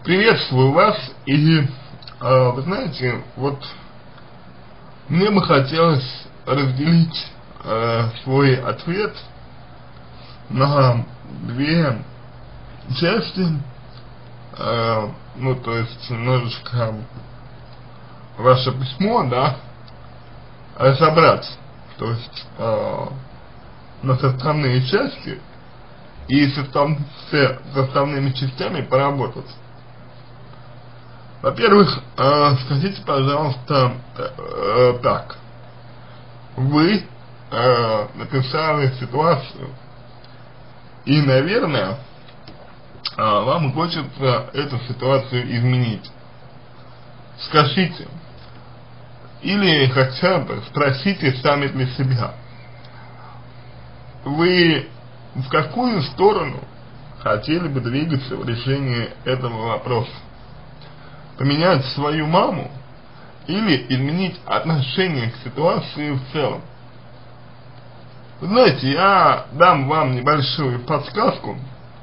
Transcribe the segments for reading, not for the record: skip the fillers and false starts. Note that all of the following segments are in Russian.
Приветствую вас, и вы знаете, вот мне бы хотелось разделить свой ответ на две части, ну то есть немножечко ваше письмо, да, разобрать, то есть на составные части и с составными частями поработать. Во-первых, скажите, пожалуйста, так, вы написали ситуацию, и, наверное, вам хочется эту ситуацию изменить. Скажите, или хотя бы спросите сами для себя, вы в какую сторону хотели бы двигаться в решении этого вопроса? Поменять свою маму или изменить отношение к ситуации в целом? Вы знаете, я дам вам небольшую подсказку.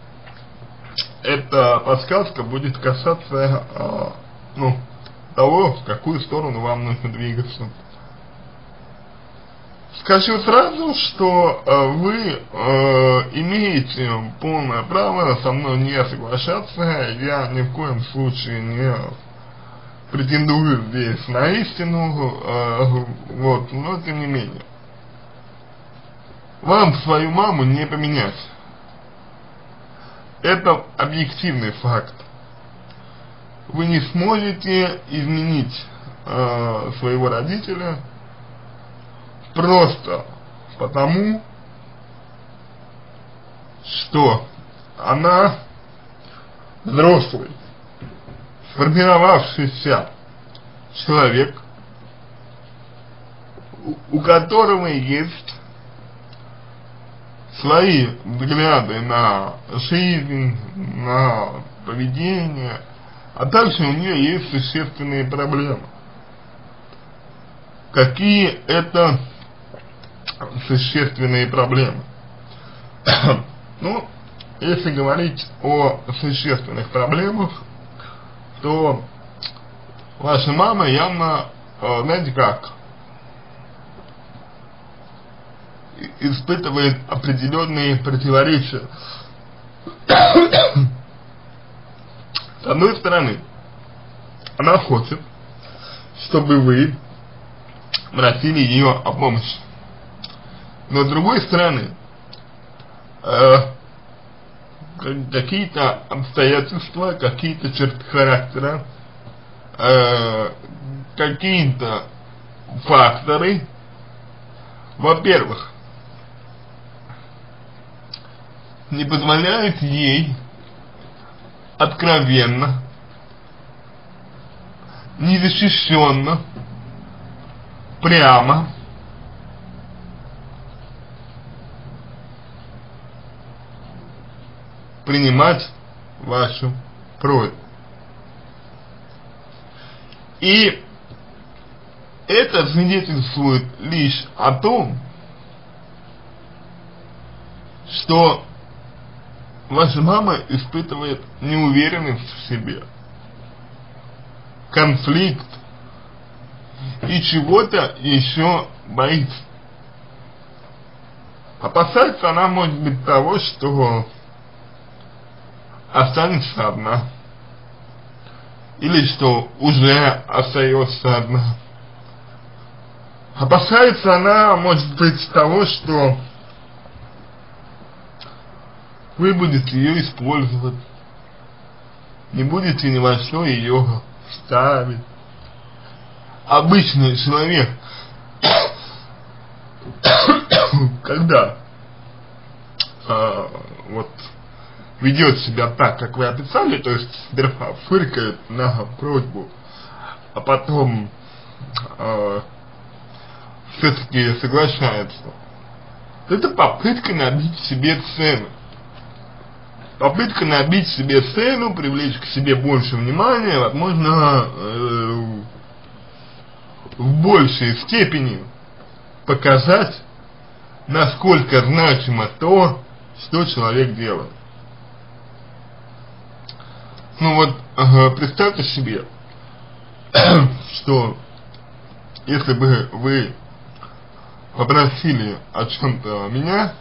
Эта подсказка будет касаться того, в какую сторону вам нужно двигаться. Скажу сразу, что вы имеете полное право со мной не соглашаться. Я ни в коем случае не претендую здесь на истину, вот, но тем не менее. Вам свою маму не поменять. Это объективный факт. Вы не сможете изменить своего родителя просто потому, что она взрослый, сформировавшийся человек, у которого есть свои взгляды на жизнь, на поведение, а также у нее есть существенные проблемы. Какие это существенные проблемы? Ну, если говорить о существенных проблемах, то ваша мама явно, знаете как, испытывает определенные противоречия. С одной стороны, она хочет, чтобы вы просили ее о помощи. Но с другой стороны, какие-то обстоятельства, какие-то черты характера, какие-то факторы, во-первых, не позволяют ей откровенно, незащищенно, прямо принимать вашу просьбу. И это свидетельствует лишь о том, что ваша мама испытывает неуверенность в себе, конфликт и чего-то еще боится. Опасается она, может быть, того, что останется одна, или что уже остается одна. Опасается она, может быть, того, что вы будете ее использовать, не будете ни во что ее ставить. Обычный человек, когда вот ведет себя так, как вы описали, то есть сперва фыркает на просьбу, а потом все-таки соглашается, это попытка набить себе цену. Попытка набить себе цену, привлечь к себе больше внимания, возможно, в большей степени показать, насколько значимо то, что человек делает. Ну вот, представьте себе, что если бы вы попросили о чем-то меня,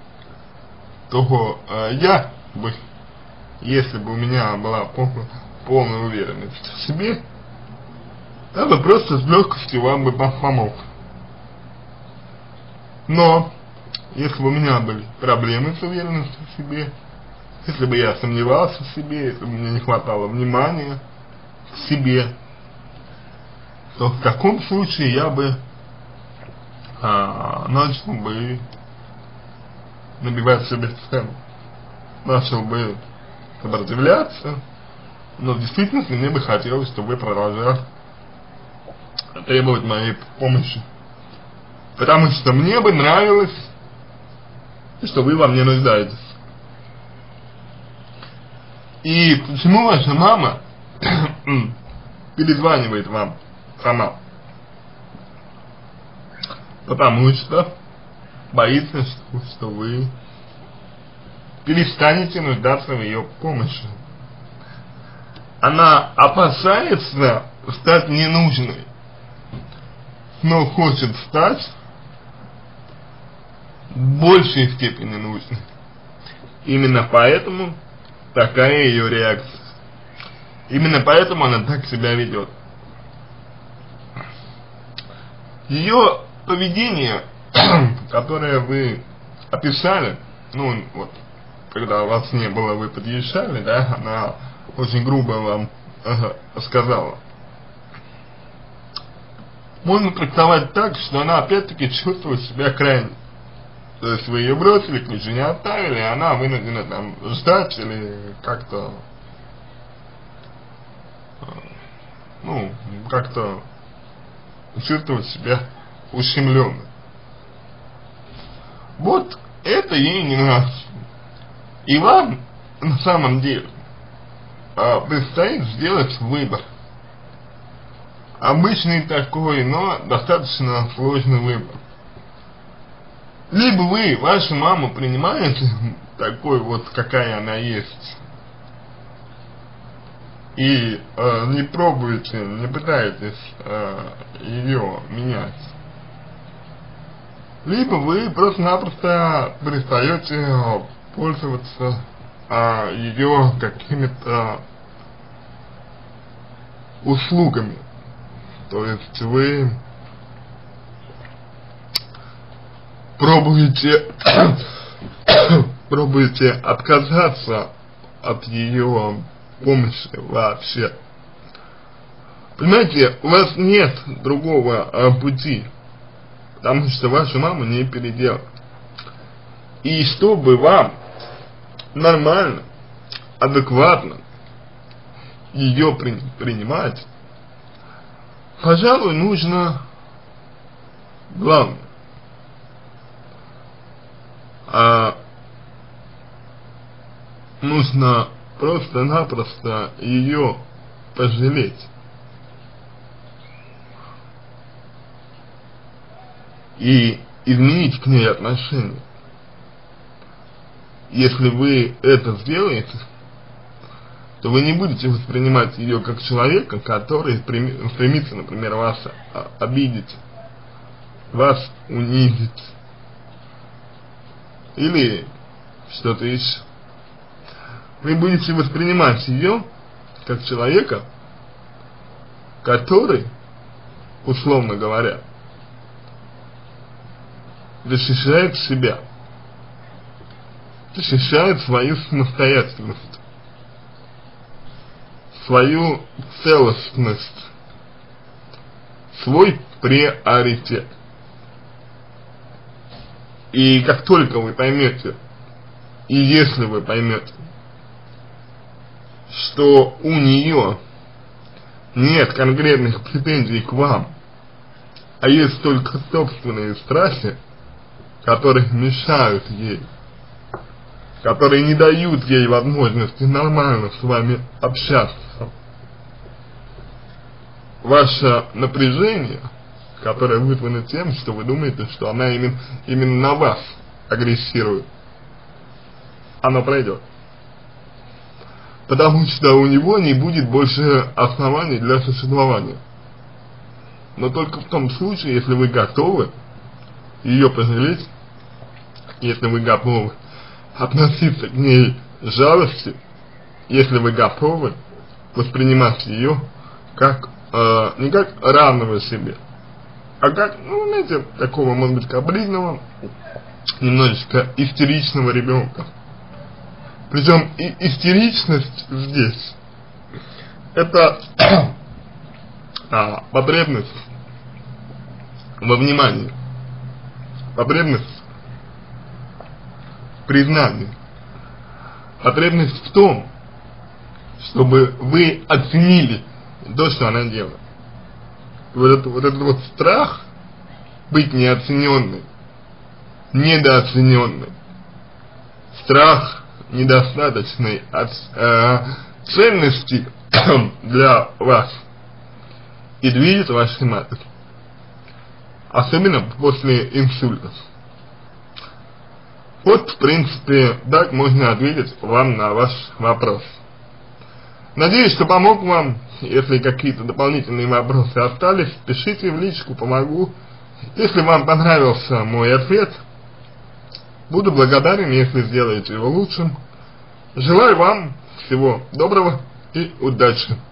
то я бы, если бы у меня была полная уверенность в себе, я бы просто с легкостью вам бы помог. Но, если бы у меня были проблемы с уверенностью в себе, если бы я сомневался в себе, если бы мне не хватало внимания к себе, то в таком случае я бы начал бы набивать себе цену, начал бы сопротивляться, но в действительности мне бы хотелось, чтобы вы продолжали требовать моей помощи, потому что мне бы нравилось, что вы во мне нуждаетесь. И почему ваша мама перезванивает вам сама? Потому что боится, что вы перестанете нуждаться в ее помощи. Она опасается стать ненужной, но хочет стать в большей степени нужной. Именно поэтому такая ее реакция. Именно поэтому она так себя ведет. Ее поведение, которое вы описали, ну вот, когда вас не было, вы подъезжали, да, она очень грубо вам сказала. Можно трактовать так, что она опять-таки чувствует себя крайне. То есть вы ее бросили, ключи не оставили, и она вынуждена там ждать или как-то, ну, как-то чувствовать себя ущемленной. Вот это ей не нравится. И вам на самом деле предстоит сделать выбор. Обычный такой, но достаточно сложный выбор. Либо вы вашу маму принимаете такой вот, какая она есть, и не пробуете, не пытаетесь ее менять, либо вы просто-напросто перестаете пользоваться ее какими-то услугами. То есть вы пробуете отказаться от ее помощи вообще. Понимаете, у вас нет другого пути, потому что вашу маму не переделать. И чтобы вам нормально, адекватно ее принимать, пожалуй, нужно главное. Нужно просто-напросто ее пожалеть. И изменить к ней отношение. Если вы это сделаете, то вы не будете воспринимать ее как человека, который стремится, например, вас обидеть, вас унизить или что-то еще. Вы будете воспринимать ее как человека, который, условно говоря, защищает себя, защищает свою самостоятельность, свою целостность, свой приоритет. И как только вы поймете, и если вы поймете, что у нее нет конкретных претензий к вам, а есть только собственные страхи, которые мешают ей, которые не дают ей возможности нормально с вами общаться, ваше напряжение, которое вызвано тем, что вы думаете, что она именно на вас агрессирует, оно пройдет. потому что у него не будет больше оснований для существования. Но только в том случае, если вы готовы ее пожалеть, если вы готовы относиться к ней с жалостью, если вы готовы воспринимать ее как, не как равного себе, а как, ну, знаете, такого, может быть, капризного, немножечко истеричного ребенка. Причем и истеричность здесь это потребность во внимании, потребность в признании, потребность в том, чтобы вы оценили то, что она делает. Вот этот страх быть неоцененной, недооцененной, страх недостаточной ценности для вас и движет вашей матерью, особенно после инсультов. Вот, в принципе, так можно ответить вам на ваш вопрос. Надеюсь, что помог вам. Если какие-то дополнительные вопросы остались, пишите в личку, помогу. Если вам понравился мой ответ, буду благодарен, если сделаете его лучшим. Желаю вам всего доброго и удачи.